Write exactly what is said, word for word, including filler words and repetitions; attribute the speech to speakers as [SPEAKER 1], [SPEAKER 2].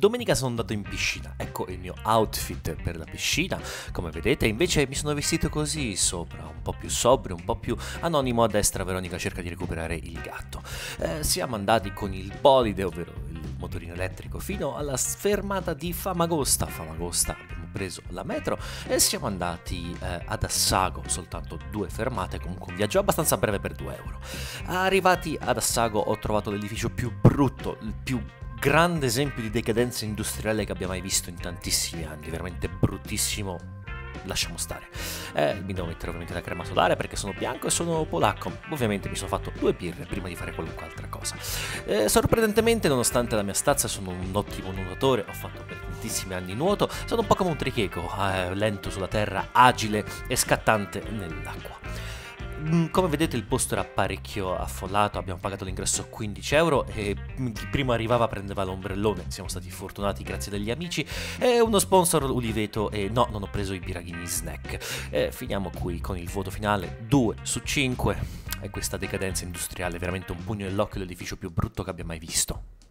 [SPEAKER 1] Domenica sono andato in piscina, ecco il mio outfit per la piscina, come vedete, invece mi sono vestito così sopra, un po' più sobrio, un po' più anonimo. A destra Veronica cerca di recuperare il gatto. Eh, siamo andati con il bolide, ovvero il motorino elettrico, fino alla fermata di Famagosta. Famagosta abbiamo preso la metro e siamo andati eh, ad Assago, soltanto due fermate, comunque un viaggio abbastanza breve per due euro. Arrivati ad Assago ho trovato l'edificio più brutto, il più grande esempio di decadenza industriale che abbia mai visto in tantissimi anni, veramente bruttissimo. Lasciamo stare. Eh, mi devo mettere ovviamente la crema solare perché sono bianco e sono polacco. Ovviamente mi sono fatto due birre prima di fare qualunque altra cosa. Eh, sorprendentemente, nonostante la mia stazza, sono un ottimo nuotatore, ho fatto per tantissimi anni nuoto, sono un po' come un tricheco, eh, lento sulla terra, agile e scattante nell'acqua. Come vedete il posto era parecchio affollato, abbiamo pagato l'ingresso quindici euro e chi prima arrivava prendeva l'ombrellone, siamo stati fortunati grazie degli amici e uno sponsor Uliveto e no, non ho preso i biraghini snack. E finiamo qui con il voto finale due su cinque e questa decadenza industriale è veramente un pugno nell'occhio, l'edificio più brutto che abbia mai visto.